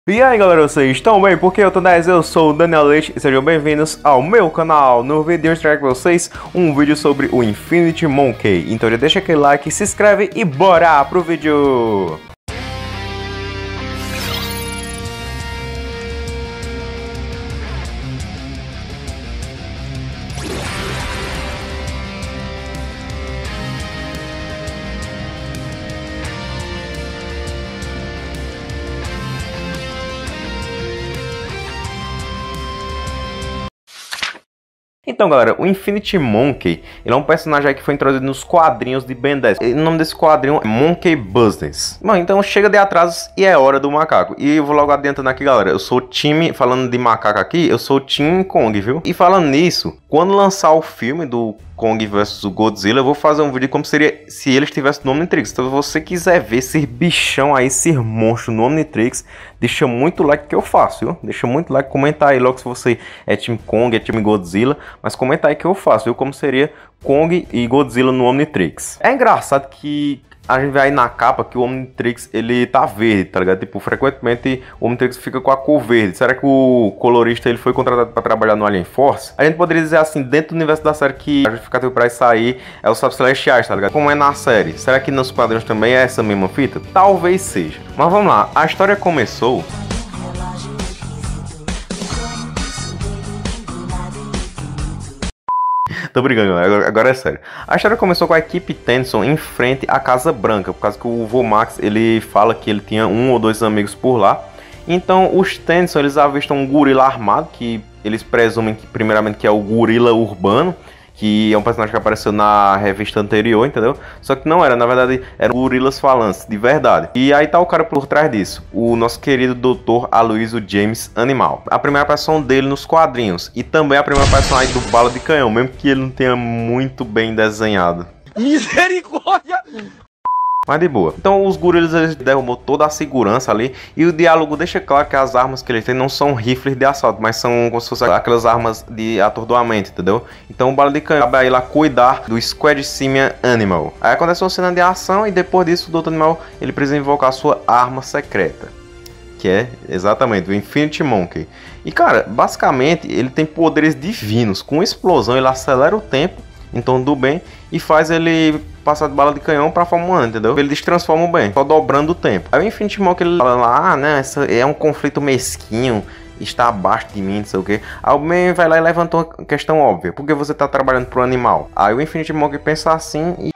E aí galera, vocês estão bem? Porque eu tô 10, eu sou o Daniel Leite e sejam bem-vindos ao meu canal. No vídeo de hoje eu trago pra vocês um vídeo sobre o Infinity Monkey. Então já deixa aquele like, se inscreve e bora pro vídeo! Então galera, o Infinity Monkey, ele é um personagem aí que foi introduzido nos quadrinhos de Ben 10. O nome desse quadrinho é Monkey Business. Bom, então chega de atrasos e é hora do macaco. E eu vou logo adiantando aqui galera, eu sou o time, falando de macaco aqui, eu sou o Team Kong, viu? E falando nisso, quando lançar o filme do Kong vs Godzilla, eu vou fazer um vídeo como seria se ele estivesse no Omnitrix. Então se você quiser ver esse bichão aí, esse monstro no Omnitrix, deixa muito like que eu faço, viu? Deixa muito like, comenta aí logo se você é Team Kong, é Team Godzilla, mas comenta aí que eu faço, viu? Como seria Kong e Godzilla no Omnitrix. É engraçado que a gente vê aí na capa que o Omnitrix, ele tá verde, tá ligado? Tipo, frequentemente o Omnitrix fica com a cor verde. Será que o colorista ele foi contratado para trabalhar no Alien Force? A gente poderia dizer assim, dentro do universo da série, que a justificativa pra isso aí é os Sapos Celestiais, tá ligado? Como é na série. Será que nos quadrinhos também é essa mesma fita? Talvez seja. Mas vamos lá, a história começou... Tô brincando, agora é sério. A história começou com a equipe Tennyson em frente à Casa Branca, por causa que o Vomax, ele fala que ele tinha um ou dois amigos por lá. Então os Tennyson, eles avistam um gorila armado, que eles presumem que primeiramente que é o gorila urbano, que é um personagem que apareceu na revista anterior, entendeu? Só que não era, na verdade, eram gorilas falantes, de verdade. E aí tá o cara por trás disso, o nosso querido Dr. Aloysio James Animal. A primeira aparição dele nos quadrinhos, e também a primeira aparição aí do Bala de Canhão, mesmo que ele não tenha muito bem desenhado. Misericórdia! Mas de boa. Então os gorilas eles derrubam toda a segurança ali. E o diálogo deixa claro que as armas que eles têm não são rifles de assalto, mas são como se fossem aquelas armas de atordoamento, entendeu? Então o Bala de Canhão vai lá cuidar do Squad Simian Animal. Aí acontece uma cena de ação e depois disso o Dr. Animal ele precisa invocar a sua arma secreta, que é exatamente o Infinity Monkey. E cara, basicamente ele tem poderes divinos. Com explosão ele acelera o tempo em torno do bem e faz ele passar de bala de canhão pra forma humana, entendeu? Ele destransforma o bem, só dobrando o tempo. Aí o Infinity Monkey ele fala lá, né, essa é um conflito mesquinho, está abaixo de mim, não sei o que. Aí o Ben vai lá e levanta uma questão óbvia, porque você tá trabalhando pro animal? Aí o Infinity Monkey pensa assim e...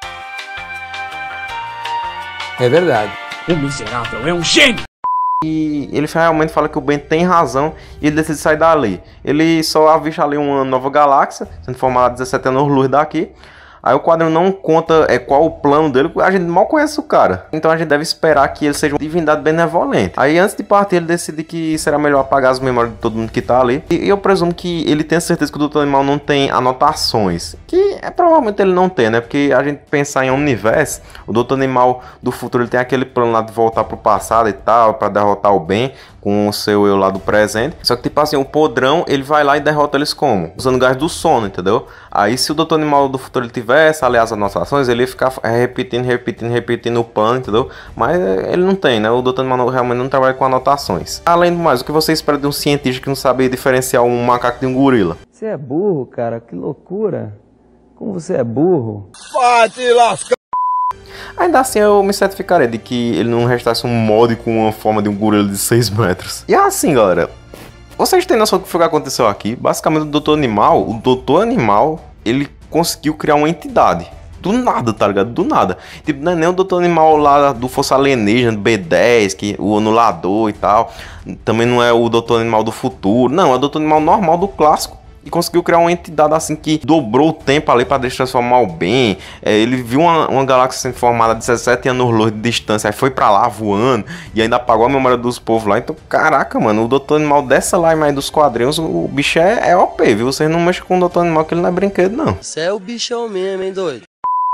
É verdade. O miserável é um gênio! E ele realmente fala que o Ben tem razão e ele decide sair dali. Ele só avista ali uma nova galáxia, sendo formada a 17 anos-luz daqui. Aí o quadrinho não conta qual o plano dele, a gente mal conhece o cara. Então a gente deve esperar que ele seja uma divindade benevolente. Aí antes de partir ele decide que será melhor apagar as memórias de todo mundo que tá ali. E eu presumo que ele tenha certeza que o Dr. Animal não tem anotações. Que provavelmente ele não tem, né? Porque a gente pensar em Omniverse, o Dr. Animal do futuro ele tem aquele plano lá de voltar pro passado e tal, pra derrotar o Ben com o seu eu lá do presente. Só que tipo assim, o podrão ele vai lá e derrota eles como? Usando gás do sono, entendeu? Aí se o Dr. Animal do futuro ele tivesse, aliás, as anotações, ele ia ficar repetindo o plano, entendeu? Mas ele não tem, né? O Dr. Animal realmente não trabalha com anotações. Além do mais, o que você espera de um cientista que não sabe diferenciar um macaco de um gorila? Você é burro, cara, que loucura. Como você é burro. Vai te lascar! Ainda assim eu me certificaria de que ele não restasse um mod com uma forma de um gorila de 6 metros. E assim galera, vocês têm noção do que foi que aconteceu aqui? Basicamente o Dr. Animal, ele conseguiu criar uma entidade. Do nada, tá ligado? Do nada. Tipo, não é nem o Dr. Animal lá do Força Alienígena, do B10, que, o anulador e tal. Também não é o Dr. Animal do futuro. Não, é o Dr. Animal normal do clássico. E conseguiu criar uma entidade assim que dobrou o tempo ali para transformar o bem. Ele viu uma galáxia sendo formada a 17 anos-luz de distância. Aí foi para lá voando e ainda apagou a memória dos povos lá. Então, caraca, mano, o Dr. Animal dessa lá mais dos quadrinhos, o bicho é OP, viu? Vocês não mexem com o Dr. Animal que ele não é brinquedo, não. Você é o bichão mesmo, hein, doido?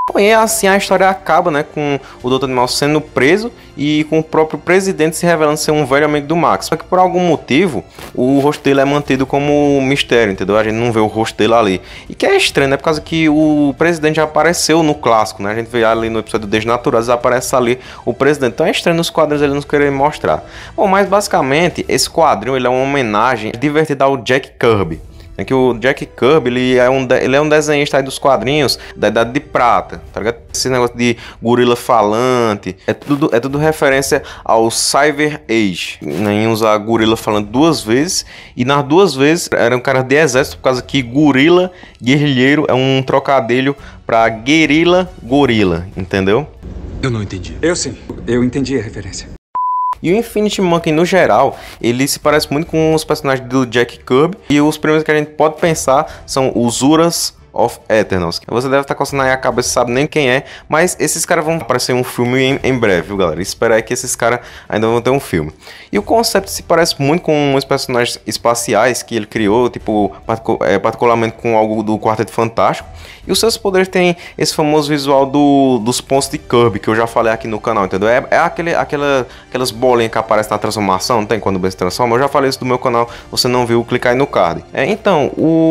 E assim a história acaba, né, com o Dr. Animal sendo preso e com o próprio presidente se revelando ser um velho amigo do Max. Só que por algum motivo, o rosto dele é mantido como mistério, entendeu? A gente não vê o rosto dele ali. E que é estranho, né, por causa que o presidente já apareceu no clássico, né? A gente vê ali no episódio Desnaturados, aparece ali o presidente. Então é estranho nos quadrinhos ele não querer mostrar. Bom, mas basicamente, esse quadrinho ele é uma homenagem divertida ao Jack Kirby. É que o Jack Kirby, ele é um desenhista aí dos quadrinhos da Idade de Prata, tá ligado? Esse negócio de gorila falante, é tudo referência ao Cyber Age. Nem usar gorila falante 2 vezes, e nas 2 vezes era um cara de exército, por causa que gorila, guerrilheiro, é um trocadilho pra guerrilla, gorila, entendeu? Eu não entendi. Eu sim, eu entendi a referência. E o Infinity Monkey, no geral, ele se parece muito com os personagens do Jack Kirby. E os primeiros que a gente pode pensar são os Uras of Eternals. Você deve estar coçando aí a cabeça, sabe nem quem é, mas esses caras vão aparecer em um filme em breve, viu, galera? Espera aí que esses caras ainda vão ter um filme. E o conceito se parece muito com os personagens espaciais que ele criou, tipo, particularmente com algo do Quarteto Fantástico. E os seus poderes têm esse famoso visual dos pontos de Kirby, que eu já falei aqui no canal, entendeu? Aquelas bolinhas que aparecem na transformação, não tem quando o Ben se transforma? Eu já falei isso do meu canal, você não viu, clica aí no card. Então,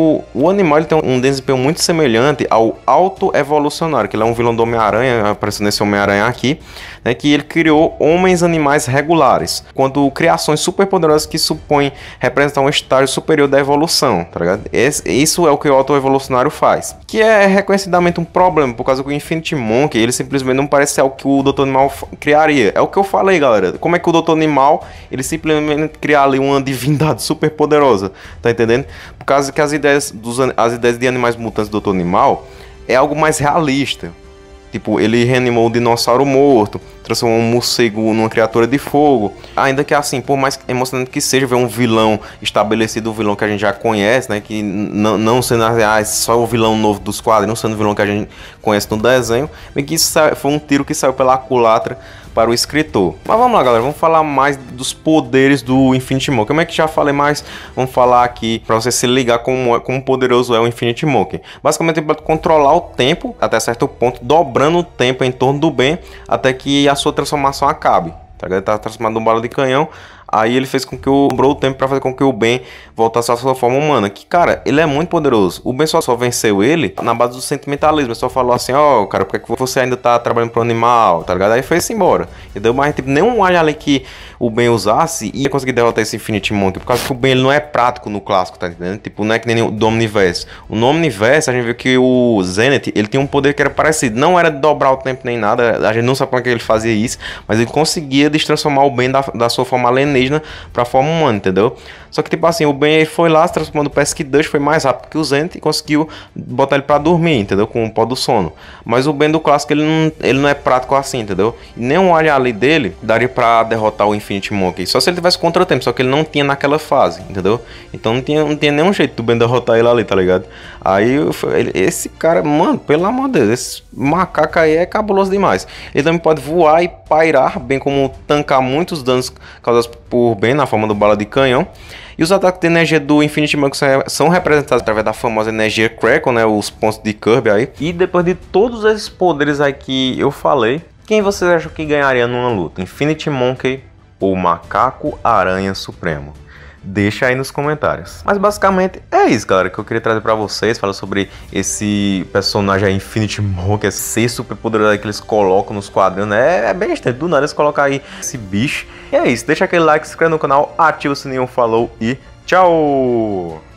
o animal ele tem um desempenho muito semelhante ao Auto-Evolucionário, que ele é um vilão do Homem-Aranha, aparecendo nesse Homem-Aranha aqui, né, que ele criou homens-animais regulares, quando criações superpoderosas que supõem representar um estágio superior da evolução, tá ligado? Isso é o que o Auto-Evolucionário faz, que é reconhecidamente um problema, por causa que o Infinity Monkey, ele simplesmente não parece ser algo que o Dr. Animal criaria. É o que eu falei, galera. Como é que o Dr. Animal, ele simplesmente cria ali uma divindade super poderosa, tá entendendo? Por causa que as ideias de Animais Mutantes do Dr. Animal é algo mais realista. Tipo, ele reanimou um dinossauro morto, transformou um morcego numa criatura de fogo. Ainda que assim, por mais emocionante que seja ver um vilão estabelecido, um vilão que a gente já conhece, né? Que não sendo só o vilão novo dos quadros, não sendo o vilão que a gente conhece no desenho. Bem que isso foi um tiro que saiu pela culatra para o escritor. Mas vamos lá, galera, vamos falar mais dos poderes do Infinity Monkey. Como é que já falei mais? Vamos falar aqui para você se ligar como poderoso é o Infinity Monkey. Basicamente ele pode controlar o tempo até certo ponto, dobrando o tempo em torno do Ben até que a sua transformação acabe. Ele tá transformado num bala de canhão. Aí ele fez com que dobrou o tempo para fazer com que o Ben voltasse à sua forma humana. Que, cara, ele é muito poderoso. O Ben só venceu ele na base do sentimentalismo. Ele só falou assim, ó, cara, por que você ainda tá trabalhando pro animal, tá ligado? Aí foi-se embora. Entendeu? Mas, tipo, nenhum alho ali que o Ben usasse ia conseguir derrotar esse Infinity Monkey. Por causa que o Ben, ele não é prático no clássico, tá entendendo? Tipo, não é que nem o do Omniverse. No Omniverse, a gente viu que o Zenith, ele tinha um poder que era parecido. Não era de dobrar o tempo nem nada. A gente não sabe como é que ele fazia isso. Mas ele conseguia destransformar o Ben da sua forma alienígena pra forma humana, entendeu? Só que, tipo assim, o Ben foi lá, se transformando no Pesky Dust, foi mais rápido que o Zenith e conseguiu botar ele pra dormir, entendeu? Com o pó do sono. Mas o Ben do clássico, ele não é prático assim, entendeu? E nem um alho ali dele daria pra derrotar o Infinity Monkey. Só se ele tivesse contra-tempo, só que ele não tinha naquela fase, entendeu? Então não tinha nenhum jeito do Ben derrotar ele ali, tá ligado? Aí, esse cara, mano, pelo amor de Deus, esse macaco aí é cabuloso demais. Ele também pode voar e pairar, bem como tancar muitos danos causados por Ben na forma do bala de canhão. E os ataques de energia do Infinity Monkey são representados através da famosa energia Crackle, né? Os pontos de Kirby aí. E depois de todos esses poderes aí que eu falei, quem vocês acham que ganharia numa luta? Infinity Monkey ou Macaco Aranha Supremo? Deixa aí nos comentários. Mas basicamente é isso, galera, que eu queria trazer pra vocês. Falar sobre esse personagem aí, Infinity Monkey, esse ser super poderoso aí que eles colocam nos quadrinhos, né? É bem estranho, do nada eles colocam aí esse bicho. E é isso, deixa aquele like, se inscreve no canal, ativa o sininho, falou e tchau!